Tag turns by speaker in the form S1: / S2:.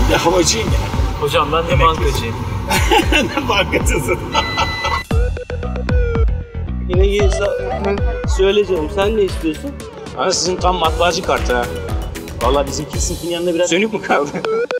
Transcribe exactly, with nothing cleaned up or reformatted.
S1: de havacıyım yani.
S2: Hocam ben de Emekli. bankacıyım.
S1: Ne bankacısın?
S3: Yine gelirse söyle canım, sen ne istiyorsun?
S4: Ama sizin tam matbaacı kartı ha. Vallahi bizimki sinkinin yanında biraz sönük mü kaldı?